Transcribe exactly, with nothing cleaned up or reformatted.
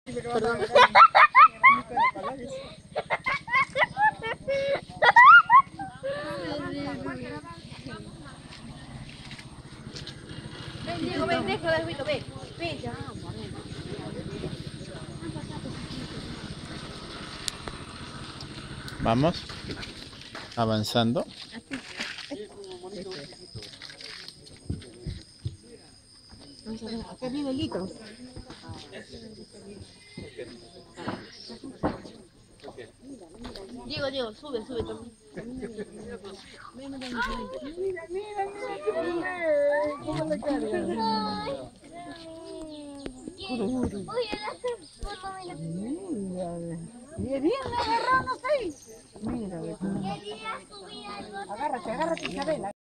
Perdón. Ven, Diego, ven, déjalo, déjalo, ven. Ven, ya, amor, ven. Vamos avanzando. Vamos a ver, acá viene el litro. Diego, Diego, sube, sube también. Mira, mira, mira, cómo le carga. Mira, bien agarrado, no sé. Mira, agárrate, agárrate, Isabela.